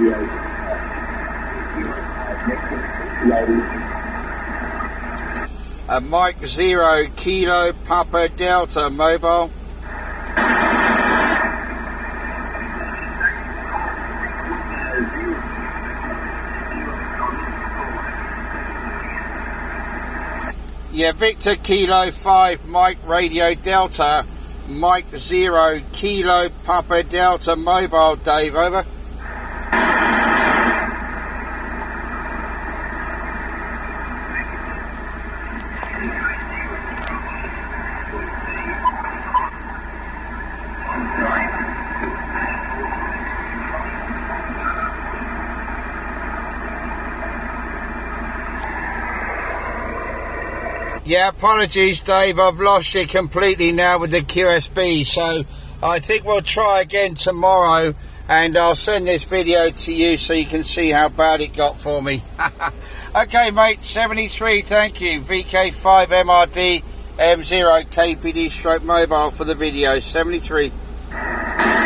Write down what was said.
Mike 0 Kilo Papa Delta mobile. Yeah, Victor Kilo 5 Mike Radio Delta, Mike 0 Kilo Papa Delta mobile, Dave, over. Yeah, apologies, Dave. I've lost you completely now with the QSB. So I think we'll try again tomorrow, and I'll send this video to you so you can see how bad it got for me. Okay, mate. 73. Thank you. VK5MRD M0KPD stroke mobile for the video. 73.